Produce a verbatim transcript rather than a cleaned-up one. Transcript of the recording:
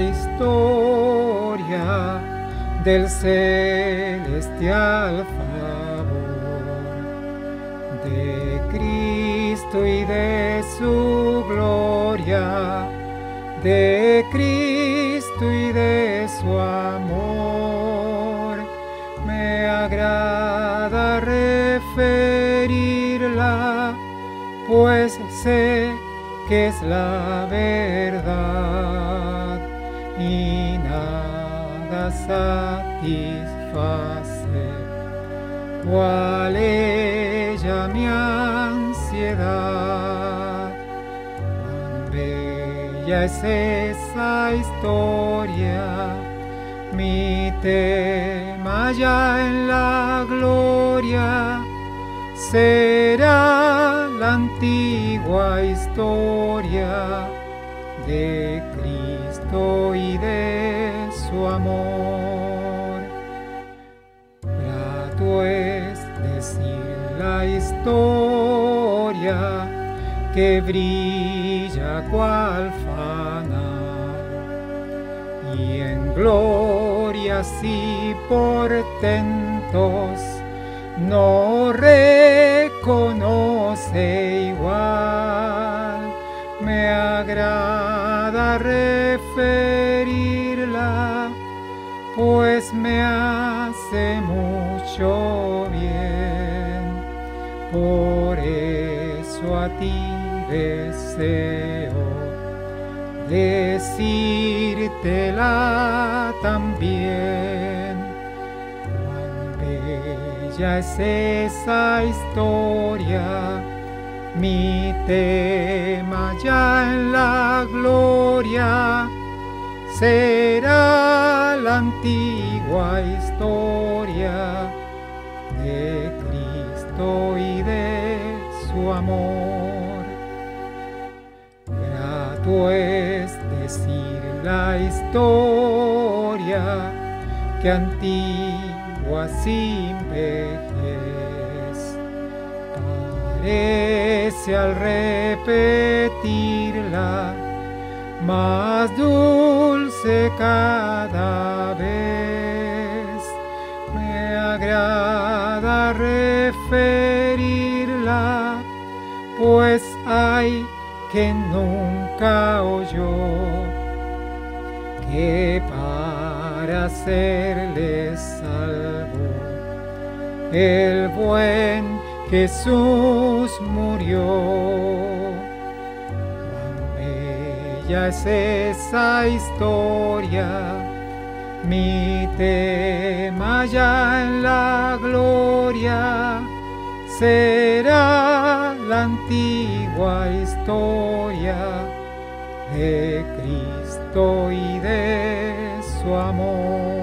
historia del celestial favor de Cristo y de su gloria, de Cristo y de su amor. Me agrada referirla, pues sé que es la verdad y nada satisface cual ella mi ansiedad. Cuán bella es esa historia, mi tema ya en la gloria será la antigua historia de Cristo y de su amor. Grato es decir la historia que brilla cual fanal, y en glorias y portentos no reconoce igual. Me agrada referirla, pues me hace mucho bien. Por eso a ti deseo decírtela también. Cuán bella es esa historia, mi tema ya en la gloria será la antigua historia de Cristo y de su amor. Grato es decir la historia que antigua sin vejez parece al repetirla más dulce cada vez. Me agrada referirla, pues hay que nunca oyó que para serle salvo el buen Jesús murió. Cuán bella es esa historia, mi tema ya en la gloria será la antigua historia de Cristo y de su amor.